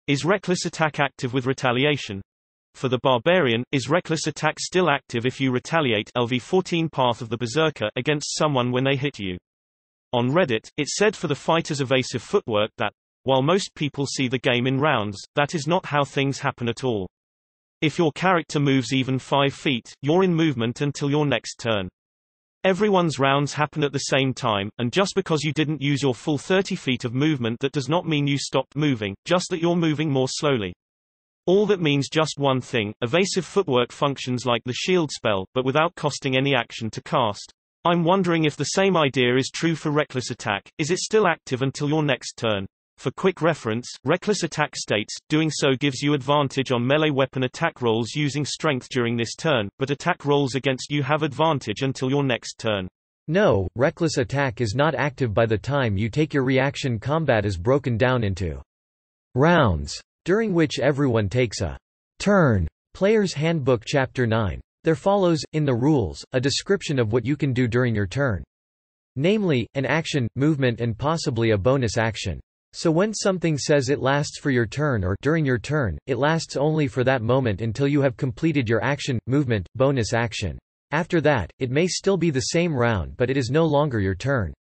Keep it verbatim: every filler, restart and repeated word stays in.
Is reckless attack active with retaliation? For the barbarian, is reckless attack still active if you retaliate L V fourteen Path of the Berserker against someone when they hit you? On Reddit, it said for the fighter's evasive footwork that, while most people see the game in rounds, that is not how things happen at all. If your character moves even five feet, you're in movement until your next turn. Everyone's rounds happen at the same time, and just because you didn't use your full thirty feet of movement, that does not mean you stopped moving, just that you're moving more slowly. All that means just one thing: evasive footwork functions like the shield spell, but without costing any action to cast. I'm wondering if the same idea is true for reckless attack. Is it still active until your next turn? For quick reference, reckless attack states, doing so gives you advantage on melee weapon attack rolls using strength during this turn, but attack rolls against you have advantage until your next turn. No, reckless attack is not active by the time you take your reaction. Combat is broken down into rounds, during which everyone takes a turn. Player's Handbook Chapter nine. There follows, in the rules, a description of what you can do during your turn. Namely, an action, movement and possibly a bonus action. So when something says it lasts for your turn or during your turn, it lasts only for that moment until you have completed your action, movement, bonus action. After that, it may still be the same round, but it is no longer your turn.